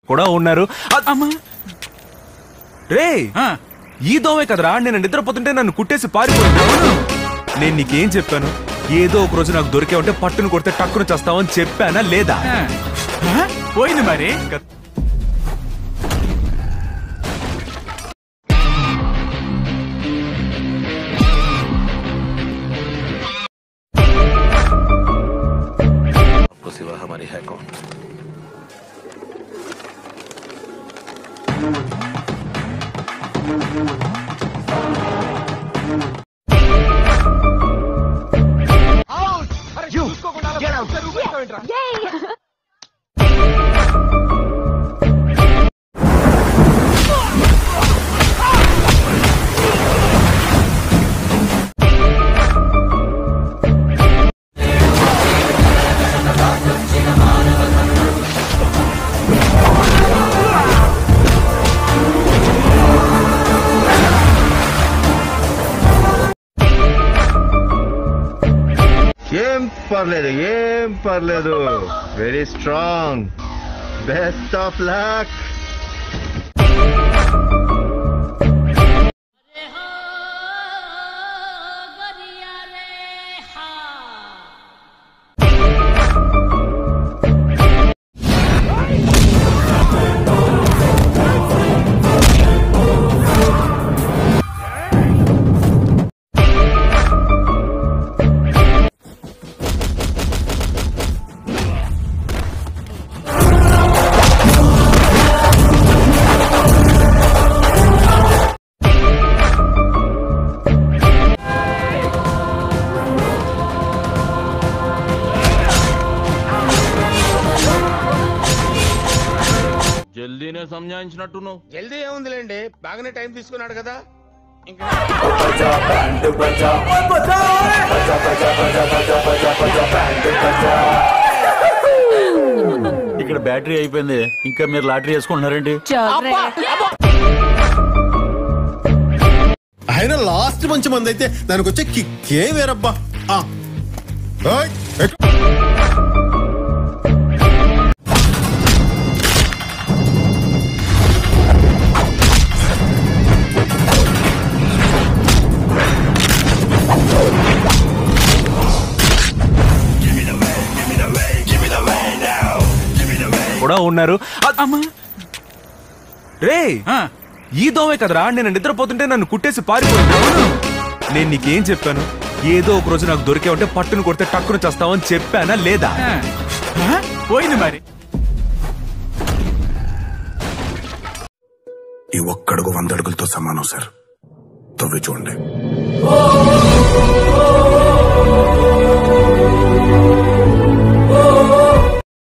కూడా ఉన్నారు. రే ఈ దోమే కదరా నేను నిద్రపోతుంటే నన్ను కుట్టేసి పారిపోయాను. నేను నీకేం చెప్పాను? ఏదో ఒక రోజు నాకు దొరికే ఉంటే పట్టును కొడితే టక్కును చేస్తావని చెప్పానా లేదా? పోయింది మరి. सिवा हमारी है कौन? You get out. Yay! ఏం పర్లేదు very strong. Best of luck. జల్దీనే సంజాయించినట్టు నువ్వు. జల్దీ ఏముందిలేండి, బాగానే టైం తీసుకున్నాడు కదా. ఇక్కడ బ్యాటరీ అయిపోయింది, ఇంకా మీరు లాటరీ వేసుకుంటున్నారేంటి? ఆయన లాస్ట్ మంచి మంది అయితే దానికి వచ్చే కిక్కే వేరబ్బా. కూడా ఉన్నారు. రే ఈ దోమే కదరా నేను నిద్రపోతుంటే నన్ను కుట్టేసి పారిపోయాను. నేను నీకేం చెప్పాను? ఏదో ఒక రోజు నాకు దొరికే ఉంటే పట్టును కొడితే టక్కును చేస్తావని చెప్పానా లేదా? పోయింది మరి. ఈ ఒక్కడుగు 100 అడుగులతో సమానం సార్. తవ్వి చూడండి.